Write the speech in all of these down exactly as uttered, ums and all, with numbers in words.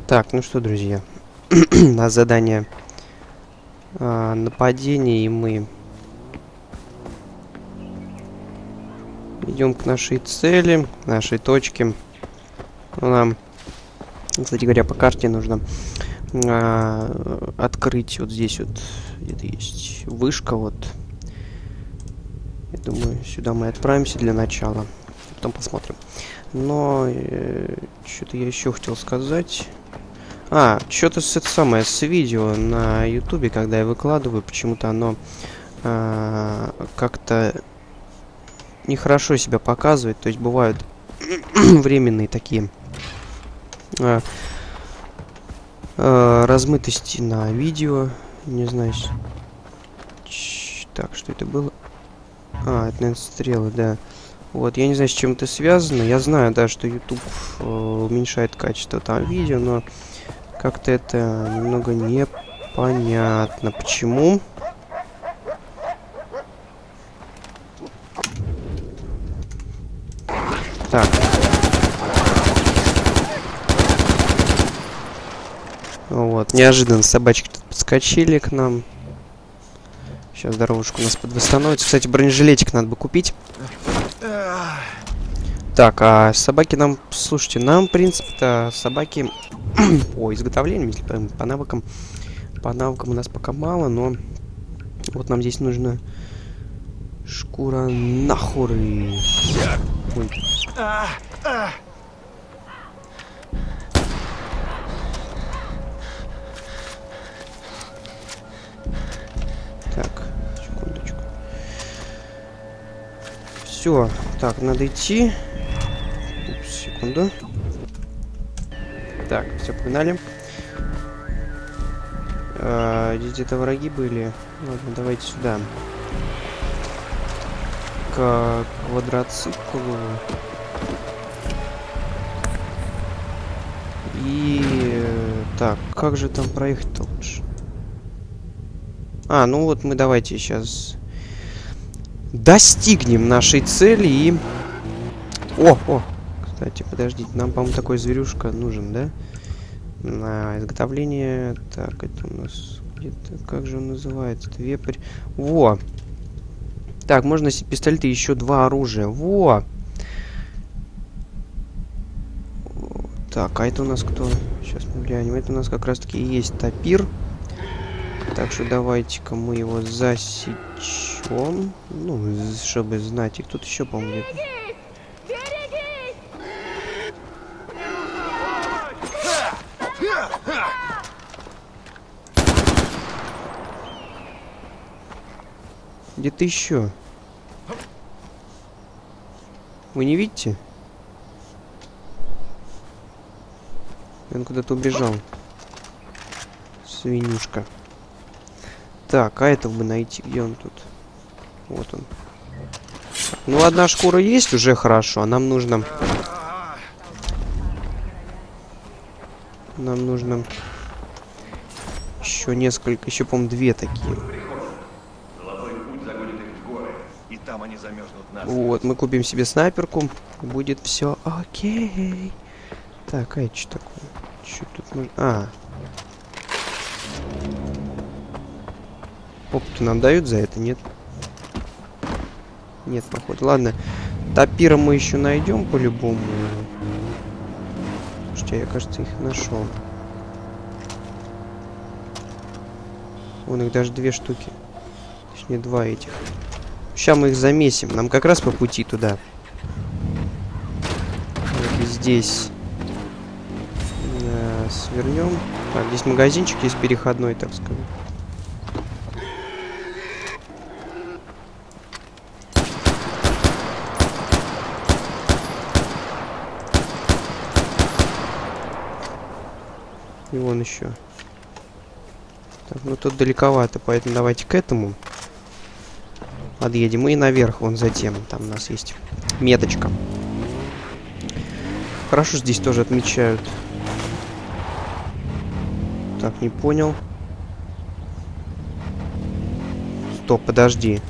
Так, ну что, друзья, на задание а, нападения, и мы идем к нашей цели, к нашей точке. Ну, нам, кстати говоря, по карте нужно а, открыть вот здесь вот, где-то есть вышка, вот. Я думаю, сюда мы отправимся для начала, потом посмотрим. Но э, что-то я еще хотел сказать. А, что-то с это самое, с видео на ютубе, когда я выкладываю, почему-то оно э, как-то нехорошо себя показывает. То есть бывают временные такие э, э, размытости на видео. Не знаю. Ч так, что это было? А, это, наверное, стрелы, да. Вот, я не знаю, с чем это связано. Я знаю, да, что YouTube э, уменьшает качество там видео, но как-то это немного непонятно. Почему? Так. Вот, неожиданно собачки тут подскочили к нам. Сейчас дорожку у нас подвосстановится. Кстати, бронежилетик надо бы купить. Так, а собаки нам, слушайте, нам, в принципе-то, собаки по изготовлению, если по, по навыкам, по навыкам у нас пока мало, но вот нам здесь нужна шкура нахуры. Ой. Так, секундочку. Все, так, надо идти. Упс, секунду. Так, все, погнали. А, здесь где-то враги были. Ладно, давайте сюда. К квадроциклу. И... Так, как же там проехать-то лучше? А, ну вот мы давайте сейчас достигнем нашей цели и... О, о! Кстати, подождите, нам, по-моему, такой зверюшка нужен, да? На изготовление... Так, это у нас... где-то... Как же он называется? Вепрь. Во! Так, можно носить пистолеты и еще два оружия. Во! Так, а это у нас кто? Сейчас мы глянем. Это у нас как раз-таки и есть топир. Так что давайте-ка мы его засечем. Ну, чтобы знать. И тут еще, по-моему, где-то... Где-то еще. Вы не видите? Он куда-то убежал. Свинюшка. Так, а этого бы найти. Где он тут? Вот он. Ну, одна шкура есть, уже хорошо. А нам нужно... Нам нужно... Еще несколько... Еще, по-моему, две такие. Вот, мы купим себе снайперку. Будет все окей. Так, а это что такое? Что тут нужно? А. Опыт нам дают за это, нет? Нет, походу. Ладно. Топира мы еще найдем по-любому. Слушайте, я, кажется, их нашел. Вон их даже две штуки. Точнее, два этих. Сейчас мы их замесим. Нам как раз по пути туда. Вот здесь э, свернем. Так, здесь магазинчик есть переходной, так сказать. И вон еще. Так, ну тут далековато, поэтому давайте к этому подъедем и наверх, вон затем. Там у нас есть меточка. Хорошо, здесь тоже отмечают. Так, не понял. Стоп, подожди.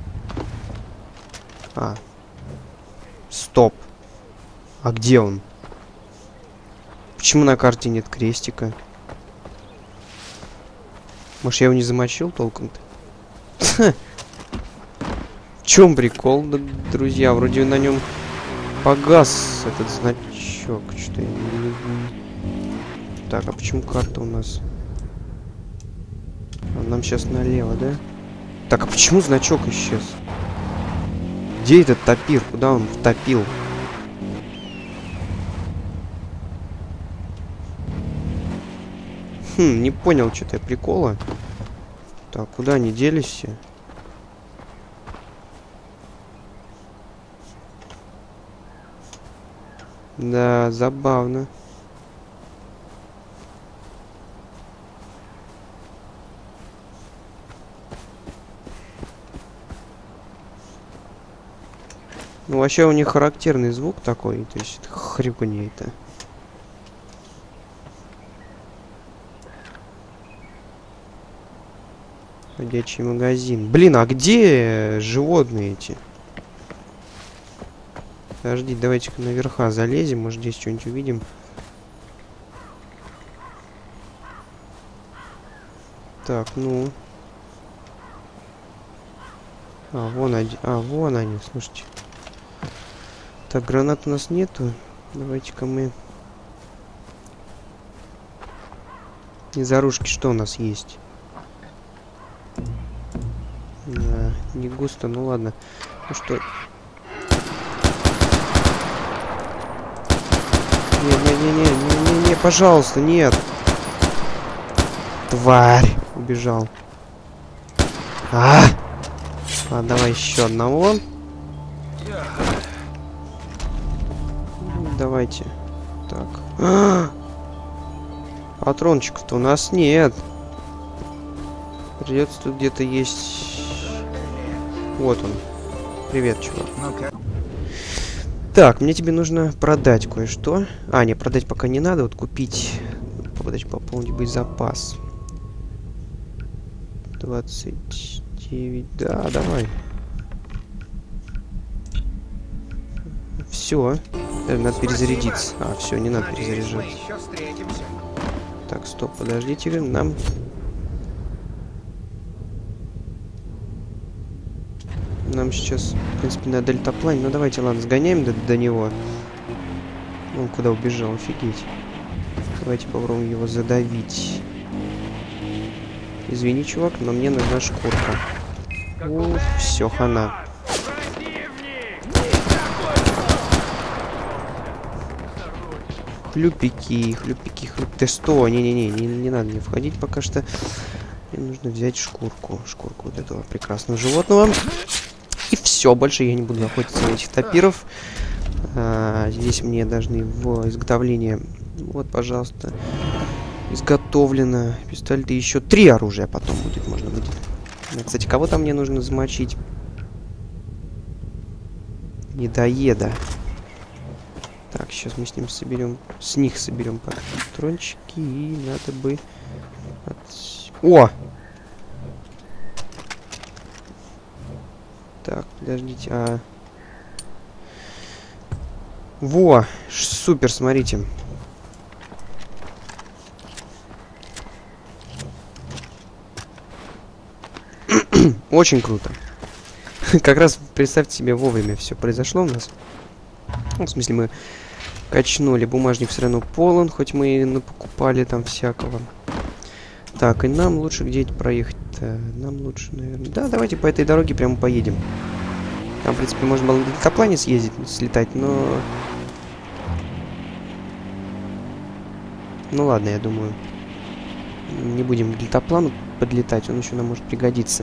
А. Стоп. А где он? почему на карте нет крестика? Может, я его не замочил толком-то? В чем прикол, друзья? Вроде на нем погас этот значок. Что я не... Так, а почему карта у нас? А нам сейчас налево, да? Так, а почему значок исчез? Где этот топир? Куда он втопил? Хм, не понял, что-то я прикола. Так, куда они делись все? Да, забавно. Ну, вообще у них характерный звук такой, то есть хрюканье это. Ходячий магазин. Блин, а где животные эти? Подожди, давайте-ка наверха залезем, может здесь что-нибудь увидим. Так, ну. А, вон они. А, вон они, слушайте. Так, гранат у нас нету. Давайте-ка мы... Из оружки что у нас есть? Да, не густо, ну ладно. Ну что... Не-не-не-не-не-не, пожалуйста, нет. Тварь. Убежал. А! Ладно, давай еще одного. Давайте. Так. А! Патрончиков-то у нас нет. Придется тут где-то есть. Вот он. Привет, чувак. Так, мне тебе нужно продать кое-что. А, не, продать пока не надо. Вот купить. Подожди, пополнить боезапас. двадцать девять. Да, давай. Все. Надо перезарядиться. А, все, не надо перезаряжать. Так, стоп, подождите. Нам... Нам сейчас, в принципе, на дельтаплане. Ну, давайте, ладно, сгоняем до, до него. Он куда убежал, офигеть. Давайте попробуем его задавить. Извини, чувак, но мне нужна шкурка. Ух, все, хана. Хлюпики, хлюпики, хлюп... Ты что? Не-не-не, не, не надо мне входить пока что. Мне нужно взять шкурку. Шкурку вот этого прекрасного животного. И все, больше я не буду охотиться на этих топиров. А, здесь мне должны в изготовление... Вот, пожалуйста. Изготовлено. Пистолет и еще три оружия потом будет, можно будет. Кстати, кого там мне нужно замочить? Недоеда. Так, сейчас мы с ним соберем... С них соберем патрончики. И надо бы... От... О! Так, подождите, а... Во! Супер, смотрите. Очень круто. Как раз, представьте себе, вовремя все произошло у нас. Ну, в смысле, мы качнули. Бумажник все равно полон, хоть мы и покупали там всякого. Так, и нам лучше где-то проехать-то. Нам лучше, наверное... Да, давайте по этой дороге прямо поедем. Там, в принципе, можно было на дельтаплане съездить, слетать, но... Ну ладно, я думаю. Не будем к дельтаплану подлетать, он еще нам может пригодиться.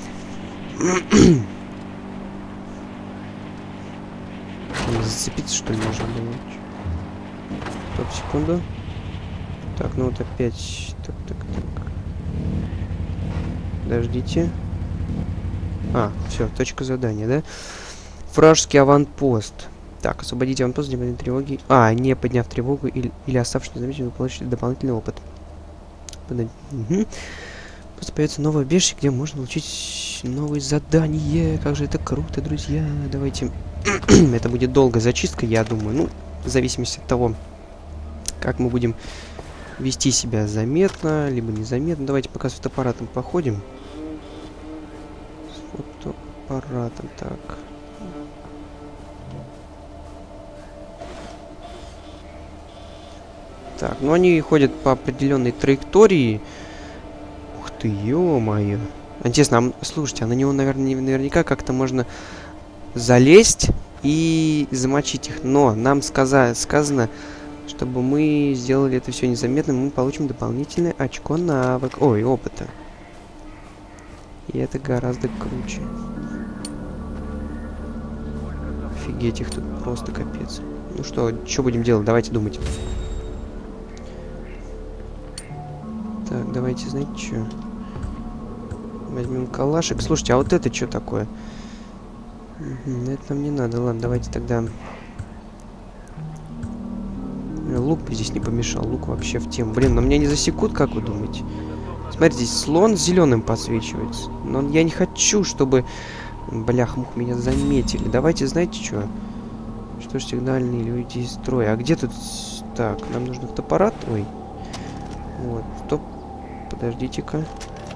Зацепиться, что ли, можно было? Стоп, секунду. Так, ну вот опять... Так, так, так. Подождите. А, все, точка задания, да? Вражеский аванпост. Так, освободите аванпост, не подняв тревоги. А, не подняв тревогу или, или оставшись незамеченным, вы получите дополнительный опыт. Подать. Угу. Просто появится новая бежище, где можно получить новые задания. Как же это круто, друзья. Давайте. Это будет долгая зачистка, я думаю. Ну, в зависимости от того, как мы будем вести себя заметно, либо незаметно. Давайте пока с фотоаппаратом походим. С фотоаппаратом, так. Так, ну они ходят по определенной траектории. Ух ты, ё-моё. Интересно, а, слушайте, а на него, наверное, наверняка как-то можно залезть и замочить их. Но нам сказа сказано, чтобы мы сделали это все незаметно, мы получим дополнительное очко навык. Ой, опыта. И это гораздо круче. Офигеть, их тут просто капец. Ну что, что будем делать? Давайте думать. Так, давайте, знаете, что? Возьмем калашик. Слушайте, а вот это что такое? Угу, это нам не надо. Ладно, давайте тогда... Лук бы здесь не помешал. Лук вообще в тему. Блин, но меня не засекут, как вы думаете? Смотрите, здесь слон зеленым подсвечивается. Но я не хочу, чтобы... Блях-мух, меня заметили. Давайте, знаете что? Что ж, сигнальные люди из строя. А где тут... Так, нам нужен фотоаппарат. Ой. Вот, стоп. Подождите-ка.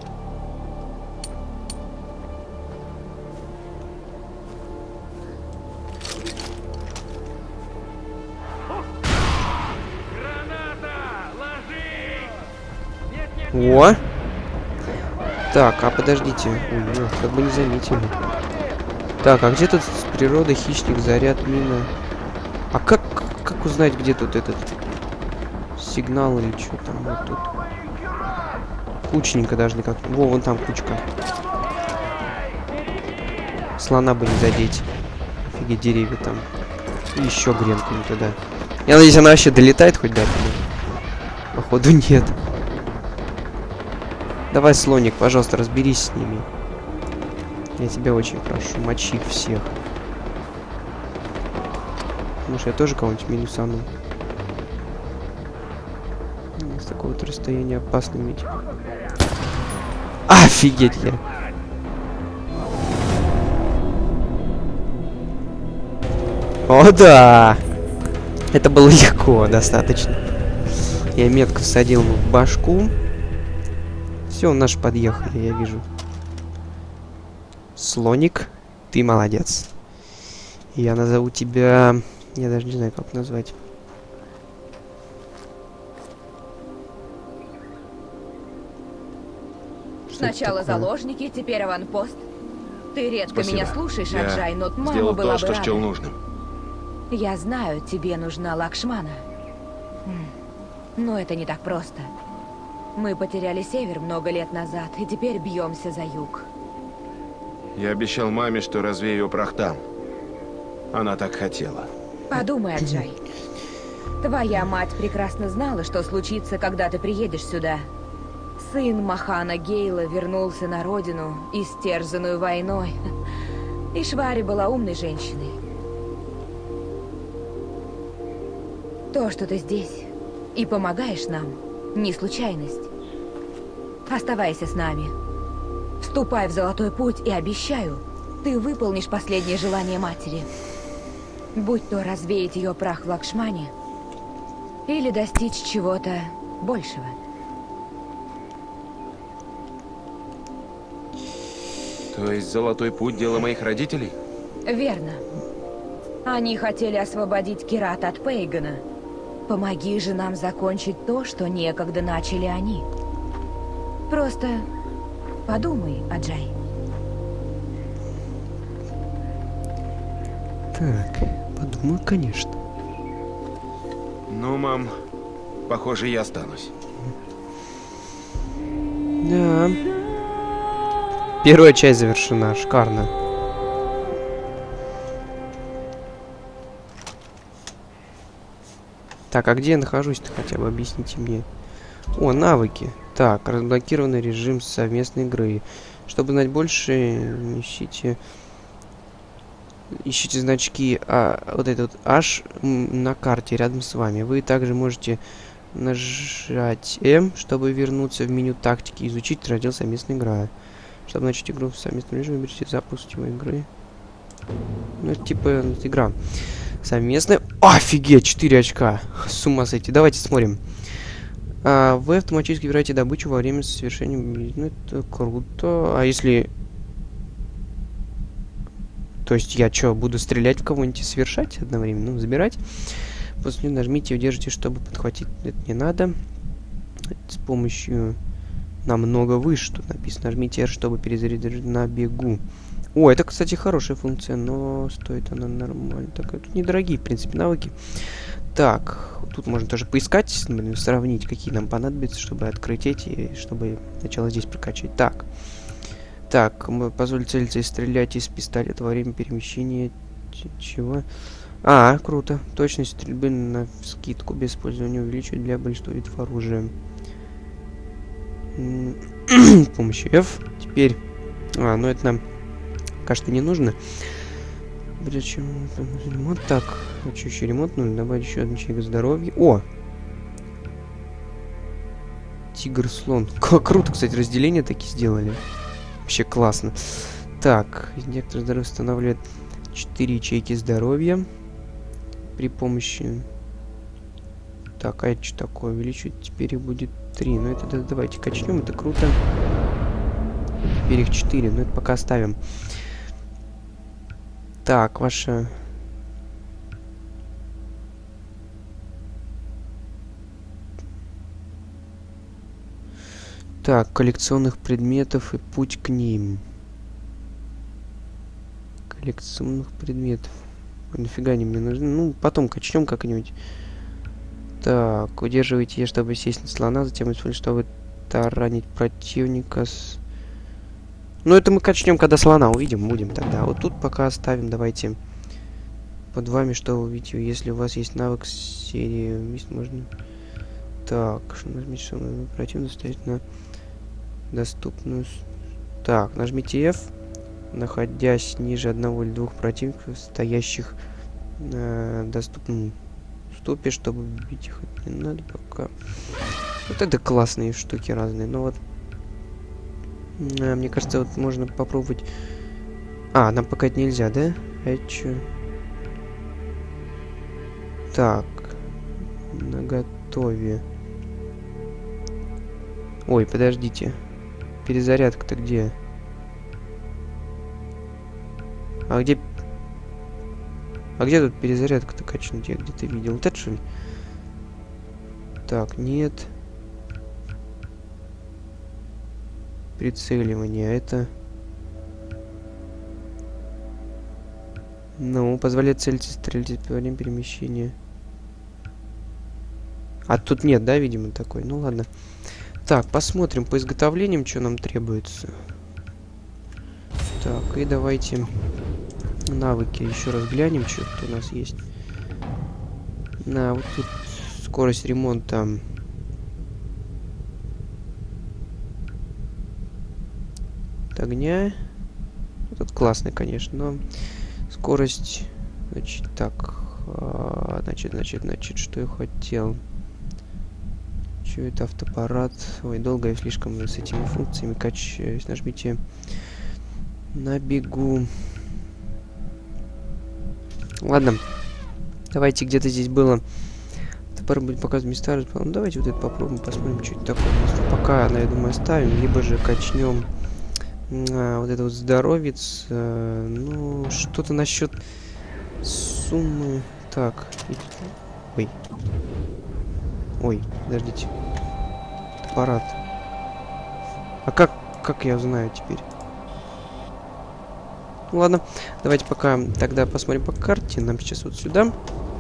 О! Так, а подождите. Ой, ой, как бы не заметили. Так, а где тут с природы хищник, заряд, мина? А как, как узнать, где тут этот сигнал или что там вот тут? Кучненько даже никак. Во, вон там кучка. Слона бы не задеть. Офигеть, деревья там. И еще гренку не туда. Я надеюсь, она вообще долетает хоть до туда. Походу нет. Давай, слоник, пожалуйста, разберись с ними. Я тебя очень прошу, мочи их всех. Может, я тоже кого-нибудь минусану. С такого вот расстояния опасно иметь. Офигеть я. О, да! Это было легко, достаточно. Я метко всадил ему в башку. Все, наши подъехали, я вижу. Слоник, ты молодец. Я назову тебя... Я даже не знаю, как назвать. Сначала заложники, теперь аванпост. Ты редко Спасибо. меня слушаешь, Я Аджай, но мама сделал была то, бы что счел рада. нужным. Я знаю, тебе нужна Лакшмана. М. Но это не так просто. Мы потеряли север много лет назад, и теперь бьемся за юг. Я обещал маме, что развею ее прах там. Она так хотела. Подумай, Аджай. Твоя мать прекрасно знала, что случится, когда ты приедешь сюда. Сын Махана Гейла вернулся на родину, истерзанную войной. И Швари была умной женщиной. То, что ты здесь и помогаешь нам, не случайность. Оставайся с нами. Вступай в Золотой Путь и обещаю, ты выполнишь последнее желание матери. Будь то развеять ее прах в Лакшмане, или достичь чего-то большего. То есть Золотой Путь — дело моих родителей? Верно. Они хотели освободить Кират от Пейгана. Помоги же нам закончить то, что некогда начали они. Просто подумай, Аджай. Так, подумаю, конечно. Ну, мам, похоже, я останусь. Да. Первая часть завершена, шикарно. Так, а где я нахожусь-то, хотя бы объясните мне. О, навыки. Так, разблокированный режим совместной игры. Чтобы знать больше, ищите... Ищите значки, а, вот этот H на карте рядом с вами. Вы также можете нажать М, чтобы вернуться в меню тактики и изучить раздел совместная игра. Чтобы начать игру в совместном режиме, выберите запуск его игры. Ну, это типа игра. совместное. Офигеть, четыре очка. С ума сойти. Давайте смотрим. А, вы автоматически выбираете добычу во время совершения... Ну, это круто. А если... То есть я что, буду стрелять в кого-нибудь и совершать одновременно? Ну, забирать. После нее нажмите и удержите, чтобы подхватить. Это не надо. С помощью... Намного выше тут написано. Нажмите R, чтобы перезарядить на бегу. О, это, кстати, хорошая функция, но стоит она нормально. Так, тут недорогие, в принципе, навыки. Так, тут можно тоже поискать, например, сравнить, какие нам понадобятся, чтобы открыть эти, чтобы сначала здесь прокачать. Так. Так, мы позволим целиться и стрелять из пистолета во время перемещения. Чего? А, круто. Точность стрельбы на скидку без использования увеличивает для большинства видов оружия. С помощью F. Теперь... А, ну это нам, кажется, не нужно. Причем ремонт. Так, хочу еще ремонт. Нужно добавить еще одну ячейку здоровья. О! Тигр-слон. Как круто, кстати, разделение такие сделали. Вообще классно. Так, инъектор здоровья устанавливает четыре ячейки здоровья. При помощи... Так, а это что такое? Увеличивать теперь их будет три. Ну это да, давайте качнем, это круто. Теперь их четыре, но это пока оставим. Так, ваша... Так, коллекционных предметов и путь к ним. Коллекционных предметов. Нафига они мне нужны? Ну, потом качнем как-нибудь. Так, удерживайте, чтобы сесть на слона, затем используйте, чтобы таранить противника с... Ну, это мы качнем, когда слона увидим, будем тогда. Вот тут пока оставим, давайте. Под вами, что вы увидите, если у вас есть навык серии, можно... Так, нажмите, что противник стоит на доступную... Так, нажмите F, находясь ниже одного или двух противников, стоящих на доступном ступе, чтобы убить их. Не надо пока. Вот это классные штуки разные, но вот... А, мне кажется, вот можно попробовать... А, нам пока это нельзя, да? А это чё? Так. Наготове. Ой, подождите. Перезарядка-то где? А где... А где тут перезарядка-то качнуть? Я где-то видел. Вот это что ли? Так, нет. Прицеливание. Это... Ну, позволяет целиться и стрелять во время перемещения. А тут нет, да, видимо, такой? Ну, ладно. Так, посмотрим по изготовлениям, что нам требуется. Так, и давайте навыки еще раз глянем, что тут у нас есть. На, вот тут скорость ремонта. Огня. Тут классный, конечно, но скорость, значит, так, а, значит, значит, значит, что я хотел. Что это автоаппарат? Ой, долго я слишком с этими функциями качаюсь. Нажмите на бегу. Ладно, давайте, где-то здесь было. Топор будет показывать места. Ну, давайте вот это попробуем, посмотрим, что это такое. Пока, я думаю, оставим, либо же качнем. А, вот это вот здоровец. А, ну, что-то насчет суммы. Так. Ой. Ой, подождите. Аппарат. А как, как я узнаю теперь? Ладно, давайте пока тогда посмотрим по карте. Нам сейчас вот сюда.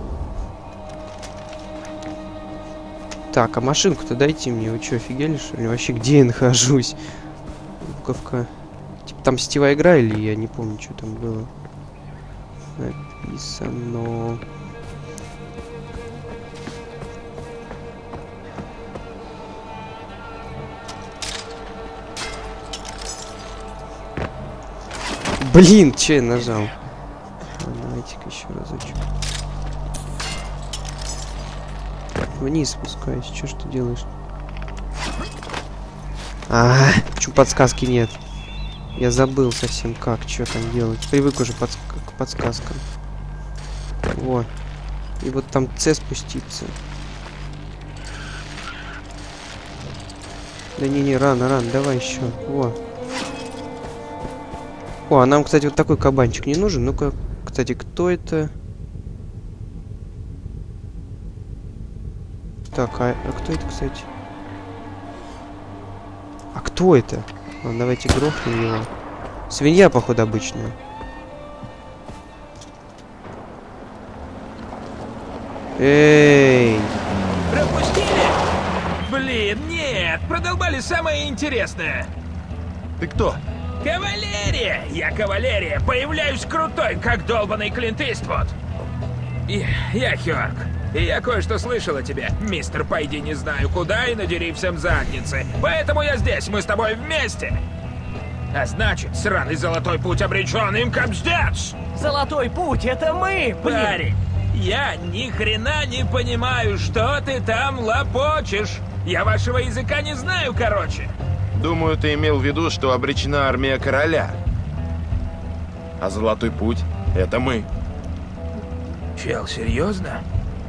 Так, а машинку-то дайте мне. Вы что, офигели, что ли? Вообще, где я нахожусь? Буковка. Типа там сетевая игра или я не помню, что там было. Написано. Блин, че я нажал? Давайте-ка еще разочек. Вниз спускаюсь. Че ж ты делаешь? А, почему подсказки нет? Я забыл совсем как, что там делать. Привык уже подск к подсказкам. Во. И вот там С спуститься. Да не-не, рано, рано, давай еще. Во. О, а нам, кстати, вот такой кабанчик не нужен. Ну-ка, кстати, кто это? Так, а, а кто это, кстати? А кто это? Ладно, давайте грохнем его. Свинья, походу, обычная. Эй! Пропустили? Блин, нет, продолбали самое интересное. Ты кто? Кавалерия! Я кавалерия, появляюсь крутой, как долбаный Клинт Иствуд. Я, я Хёрк, и я кое-что слышал о тебе. Мистер, пойди не знаю куда и надери всем задницы. Поэтому я здесь, мы с тобой вместе. А значит, сраный золотой путь обречен им капздец! Золотой путь, это мы, блин! Парень, я ни хрена не понимаю, что ты там лопочешь. Я вашего языка не знаю, короче. Думаю, ты имел в виду, что обречена армия короля. А Золотой путь — это мы. Чел, серьезно?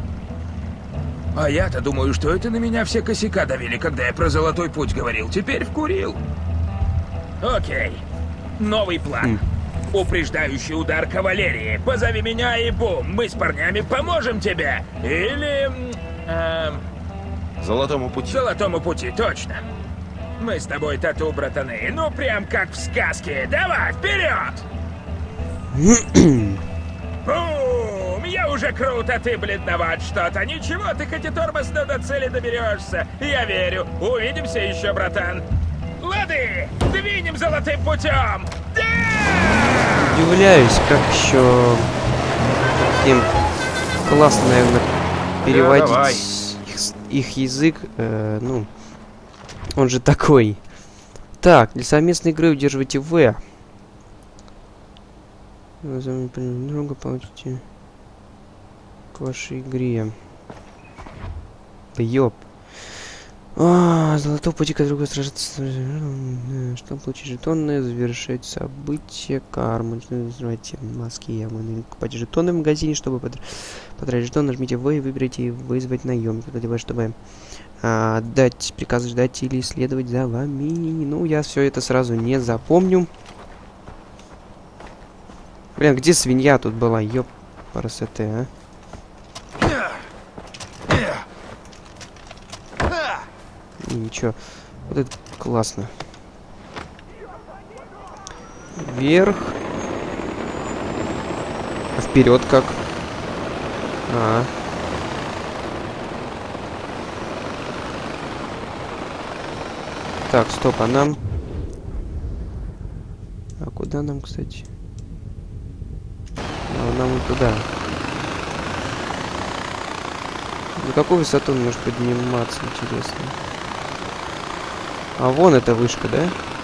А я-то думаю, что это на меня все косяка давили, когда я про Золотой путь говорил. Теперь вкурил. Окей. Новый план. Mm. Упреждающий удар кавалерии. Позови меня и бум. Мы с парнями поможем тебе. Или... Эм, Золотому пути. Золотому пути, точно. Мы с тобой тату, братаны. Ну, прям как в сказке. Давай, вперед! Бум! Я уже крут, а ты бледноват что-то. Ничего, ты хоть и тормозно до цели доберешься. Я верю. Увидимся еще, братан. Лады! Двинем золотым путем! Да! Удивляюсь, как еще им классно, наверное, переводить давай. их, их язык. Э, ну, он же такой. Так, для совместной игры удерживайте В. Друга получите к вашей игре. Да ёп. А, золотой пути, который сражается, чтобы получить жетоны, завершить события, карму, называйте маски, ямы, покупать жетоны в магазине, чтобы потратить жетон, нажмите В и выберите вызвать наемника, чтобы а, дать приказ ждать или следовать за вами. Ну, я все это сразу не запомню. Блин, где свинья тут была? Ёп, парасете, а? Ничего. Вот это классно. Вверх. А вперед как? А. Так, стоп, а нам... А куда нам, кстати? А нам вот туда. На какую высоту он может подниматься, интересно? А вон эта вышка, да?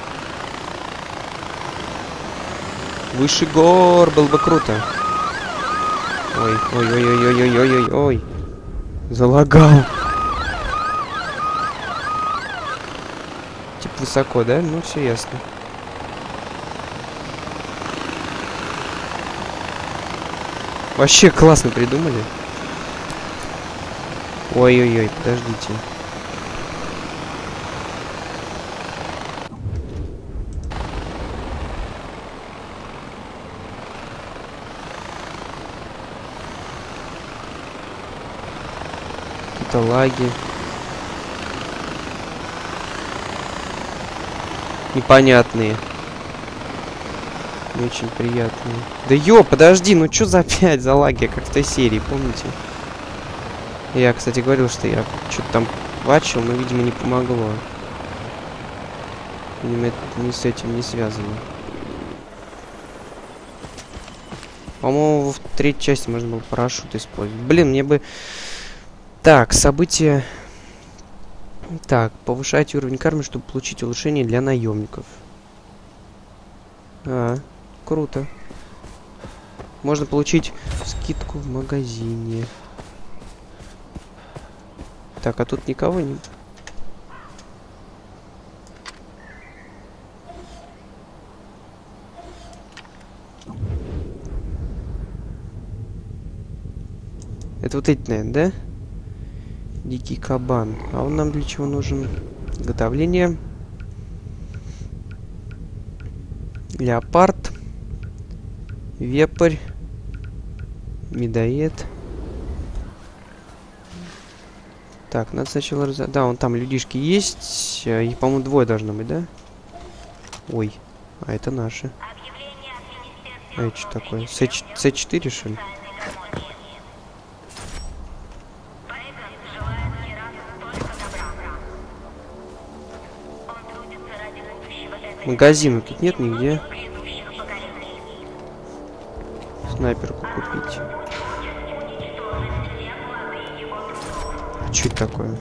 Выше гор, было бы круто. Ой, ой, ой, ой, ой, ой, ой, ой, ой. Залагал. Типа высоко, да? Ну, все ясно. Вообще классно придумали. Ой-ой-ой, подождите. Какие-то лаги. Непонятные. Не очень приятные. Да ё, подожди, ну чё за опять за лаги, как в той серии, помните? Я, кстати, говорил, что я что-то там вачил, но, видимо, не помогло. Видимо, это не с этим не связано. По-моему, в третьей части можно было парашют использовать. Блин, мне бы... Так, события... Так, повышайте уровень кармы, чтобы получить улучшение для наемников. А, круто. Можно получить скидку в магазине. Так, а тут никого нет. Это вот эти, наверное, да? Дикий кабан. А он нам для чего нужен? Готовление. Леопард. Вепрь. Медоед. Так, надо сначала раз... Да, вон там людишки есть. Их, по-моему, двое должно быть, да? Ой. А это наши. А это что такое? С четыре, что ли? Магазина тут нет нигде. Снайперку купить. Что это такое?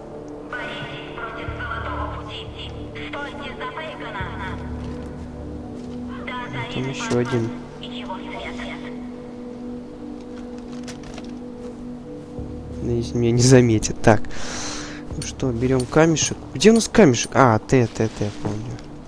Там еще один. Надеюсь, меня не заметят. Так. Ну что, берем камешек. Где у нас камешек? А, Т, Т, Т, помню.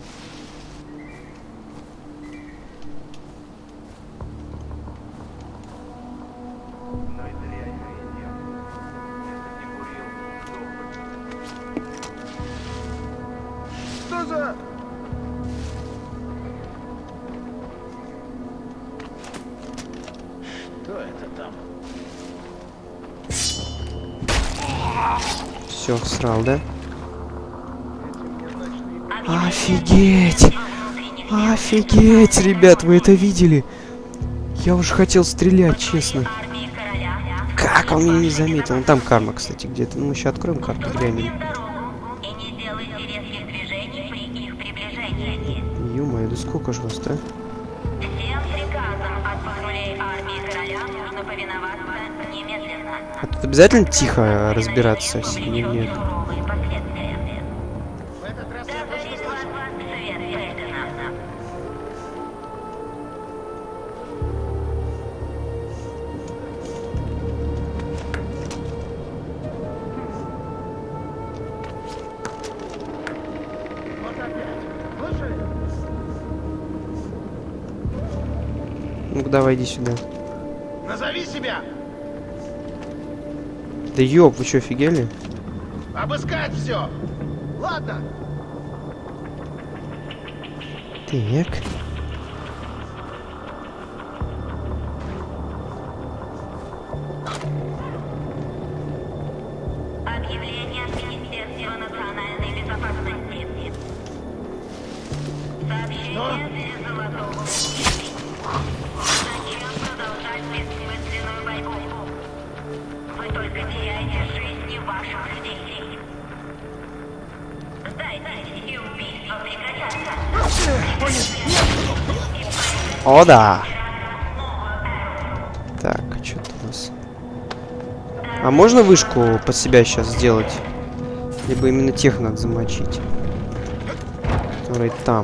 Что за... Что это там? Все, всрал, да? Офигеть! Офигеть, ребят, вы это видели? Я уже хотел стрелять, честно. Как он меня не заметил? Ну там карма, кстати, где-то. Ну мы сейчас откроем карту, глянем. Ё-моё, да сколько же вас-то? А тут обязательно тихо разбираться с ним или нет? Ну-ка, давай, иди сюда. Назови себя! Да ёб, вы что, офигели? Обыскать все! Ладно! Так. Объявление от Министерства национальной безопасности. Сообщение для Золотого Пути. Зачем продолжать бессмысленную борьбу? Вы только теряете жизни ваших людей. Сдайтесь, и убийства прекратятся. О, да! Так, что-то у нас... А можно вышку под себя сейчас сделать? Либо именно тех надо замочить? Который там.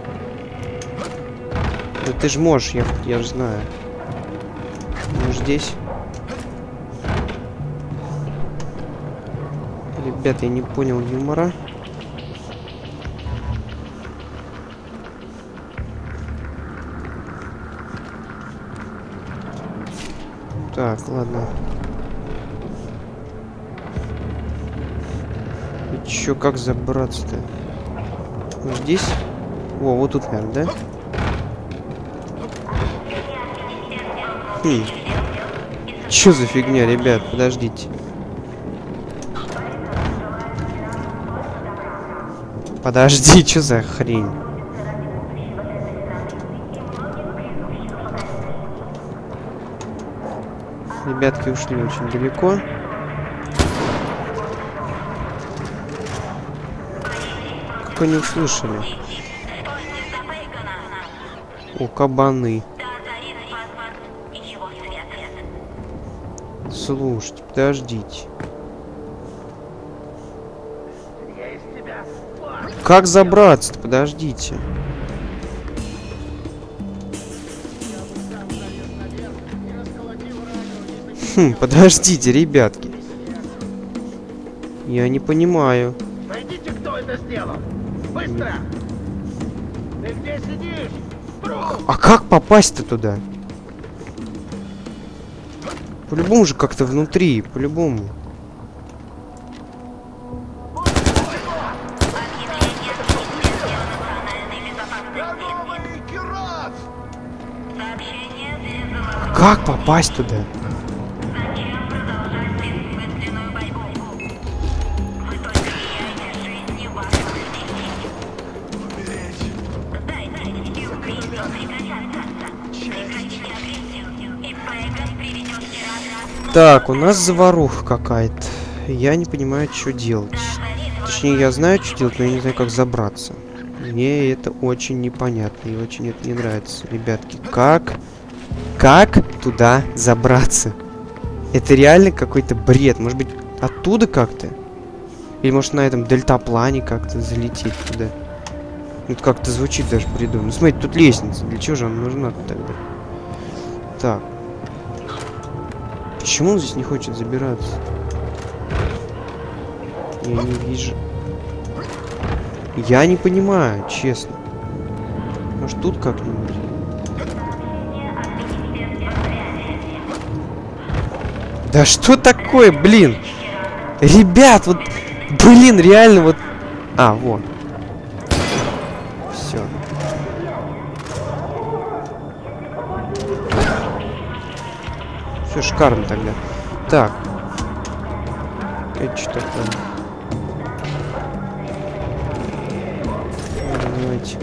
Да ты ж можешь, я, я же знаю. Ну, здесь. Ребят, я не понял юмора. Так, ладно. И чё, как забраться-то? Вот здесь? О, вот тут, наверное, да? Хм. Чё за фигня, ребят? Подождите. Подожди, чё за хрень? Ребятки ушли очень далеко. Как они услышали? О, кабаны. Слушайте, подождите. Как забраться-то? Подождите. Хм, подождите, ребятки. Я не понимаю. Найдите, кто это сделал! Быстро! Ты где сидишь? Труп! А как попасть-то туда? По-любому же как-то внутри, по-любому. Как попасть туда? Так, у нас заваруха какая-то. Я не понимаю, что делать. Точнее, я знаю, что делать, но я не знаю, как забраться. Мне это очень непонятно и очень это не нравится. Ребятки, как... Как туда забраться? Это реально какой-то бред. Может быть, оттуда как-то? Или может на этом дельтаплане как-то залететь туда? Это как-то звучит даже бредом. Ну смотрите, тут лестница. Для чего же она нужна тогда? Так. Почему он здесь не хочет забираться? Я не вижу. Я не понимаю, честно. Может тут как-нибудь? Да что такое, блин? Ребят, вот, блин, реально вот... А, вот. Все. Все шикарно тогда. Так. Это что такое? Давайте.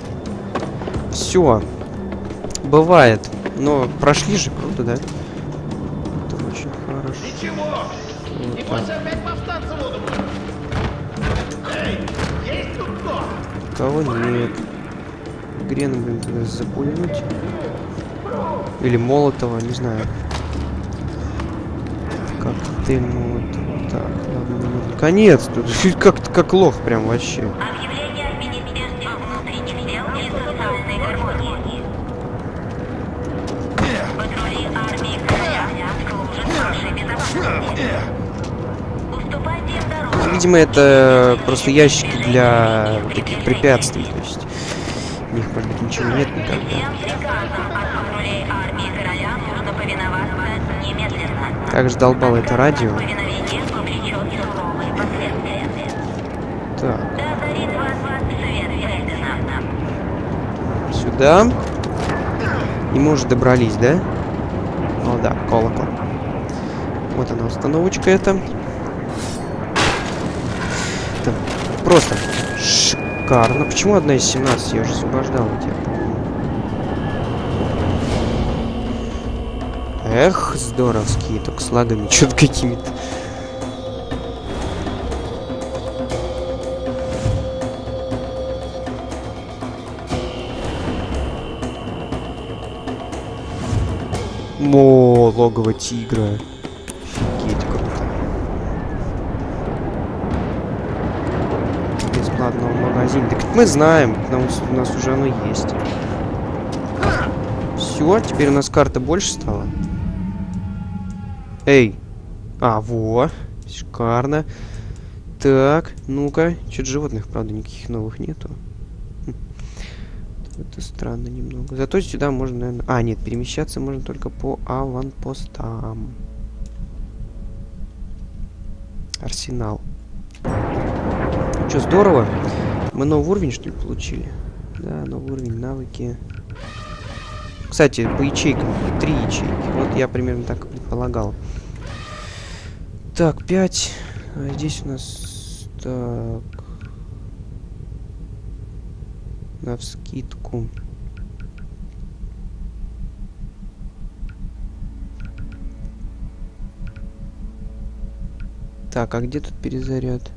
Все. Бывает. Но прошли же, круто, да? Это очень хорошо. Ничего! Вот Не так. бойся, опять повстанцы воду будут. Эй, есть тут кто? Кого нет. Грена, блин, туда запульнуть. Или Молотова, не знаю. Как ты, ну, вот так, ладно, наконец-то. Как-то как лох прям вообще. Объявление в Министерстве внутренних дел и социальной гармонии. Патрули армии короля служат вашей безопасности. Уступайте им дорогу. Видимо, это просто ящики для таких препятствий. То есть в них, может быть, ничего нет никогда. Всем приказам от патрулей армии короля нужно повиноваться немедленно. Как же долбало это радио. Повиновение повлечет суровые последствия. Так, Да озарит вас свет Фельдена. сюда. И мы уже добрались, да? О, да, колокол. Вот она, установочка эта. Это просто шикарно. Почему одна из семнадцати? Я уже освобождал тебя. Эх, здоровские, только с лагами, что-то какими-то. О, логово тигра. Офигеть, круто. Бесплатного магазина. Так мы знаем, потому что у нас уже оно есть. Все, теперь у нас карта больше стала. Эй. А, во. Шикарно. Так, ну-ка. Что-то животных, правда, никаких новых нету. Хм. Это странно немного. Зато сюда можно, наверное... А, нет, перемещаться можно только по аванпостам. Арсенал. Что, здорово. Мы новый уровень, что ли, получили? Да, новый уровень, навыки. Кстати, по ячейкам. Три ячейки. Вот я примерно так и предполагал. Так, пять. А здесь у нас... Так... Навскидку. Так, а где тут перезаряд?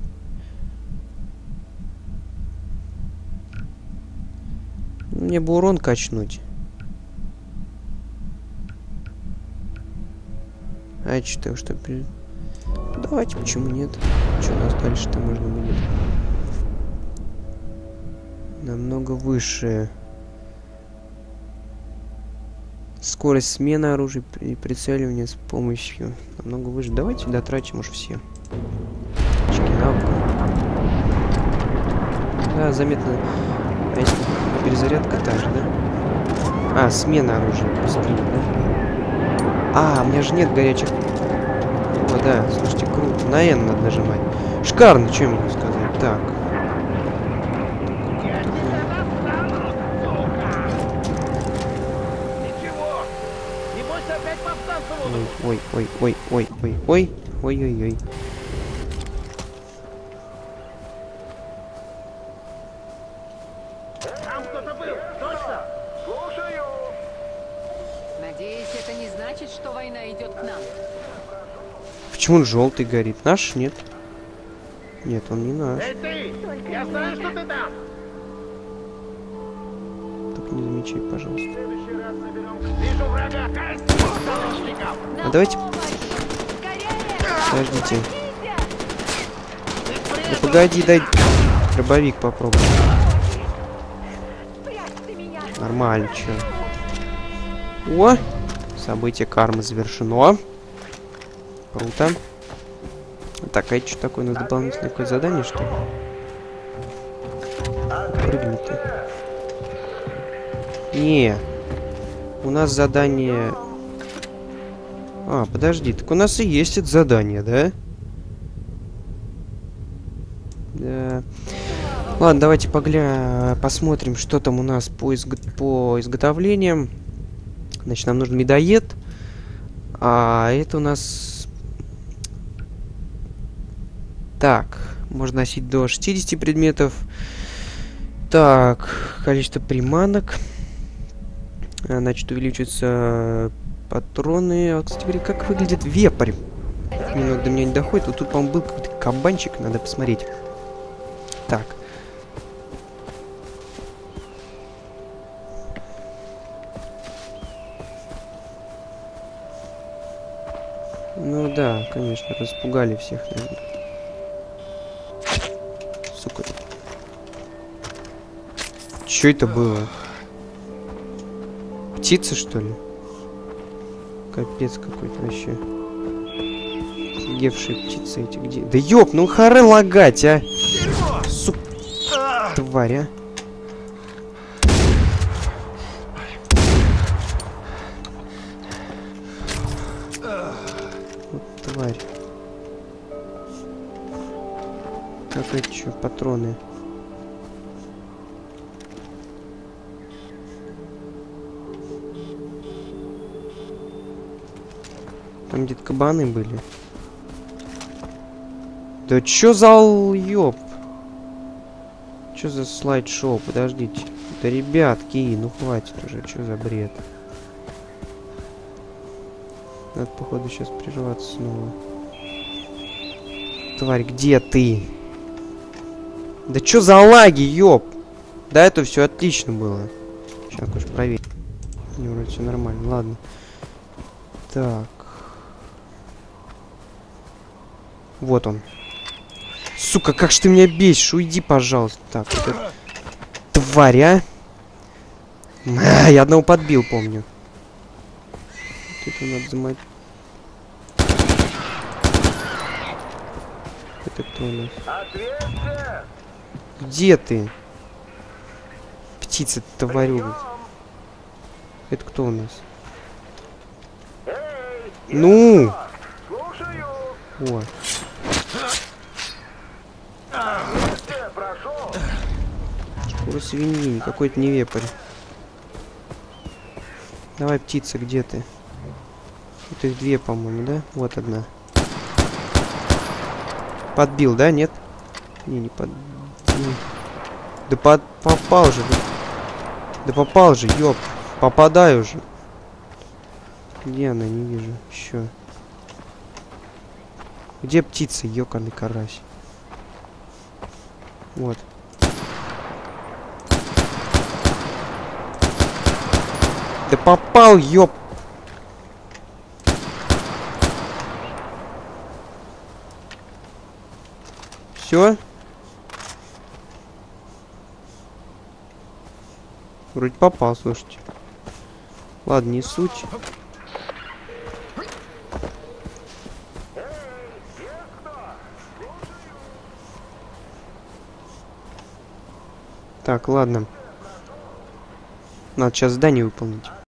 Мне бы урон качнуть. А что, что при... Давайте, почему нет? Что у нас дальше-то можно будет? Намного выше. Скорость смены оружия и прицеливания с помощью. Намного выше. Давайте дотратим уж все. Очки навыка. Да, заметно. А если перезарядка та же, да? А, смена оружия. Быстрее, да? А, у меня же нет горячих... О, да, слушайте, круто. На N надо нажимать. Шикарно, что я могу сказать. Так. Ничего. Небось опять повстанцы будут. Ой, ой, ой, ой, ой, ой, ой, ой, ой. Там кто-то был, точно? Слушаю. Надеюсь, это не значит, что война идет к нам. Почему он желтый горит? Наш? Нет. Нет, он не наш. Эй ты, я знаю, что ты там. Только не замечай, пожалуйста. В следующий раз наберем. Вижу врага. Заложников. А давайте... Подождите. Да погоди, дай... Дробовик попробуй. Нормально, чё. О! Событие кармы завершено. Круто. Так, а это что такое? У нас дополнительное какое-то задание, что ли? Прыгни ты. Не. У нас задание... А, подожди, так у нас и есть это задание, да? Да. Ладно, давайте погля... посмотрим, что там у нас по, изго... по изготовлениям. Значит, нам нужен медоед. А это у нас... Так, можно носить до шестидесяти предметов. Так, количество приманок. Значит, увеличиваются патроны. А, кстати говоря, как выглядит вепрь? Немного до меня не доходит. Вот тут, по-моему, был какой-то кабанчик. Надо посмотреть. Так. Ну да, конечно, распугали всех, наверное. Сука. Чё это было? Птица, что ли? Капец какой-то вообще. Офигевшие птицы эти где? Да ёп, ну харе лагать, а! Сука. Тварь, а! Вот тварь. Так, это что, патроны? Там где-то кабаны были. Да чё за ёб? Чё за слайд-шоу? Подождите. Да ребятки, ну хватит уже, чё за бред? Надо, походу, сейчас прерваться снова. Тварь, где ты? Да чё за лаги, ёб? Да, это все отлично было. Сейчас, конечно, проверим. Не, вроде все нормально. Ладно. Так. Вот он. Сука, как ж ты меня бесишь? Уйди, пожалуйста. Так, вот это... Тварь, а? А, я одного подбил, помню. Вот это надо замать. Это кто у нас? Где ты? Птица, тварюга. Это кто у нас? Ну! О. Шкура свиньи, какой-то не вепрь. Давай, птица, где ты? Вот их две, по-моему, да? Вот одна. Подбил, да? Нет? Не, не под... Не. Да под... попал же. Да, да попал же, ёп. Попадай уже. Где она? Не вижу. Еще. Где птица, ёкарный карась? Вот. Да попал, ёп. Все? Вроде попал, слушайте. Ладно, не суть. Так, ладно. Надо сейчас задание выполнить.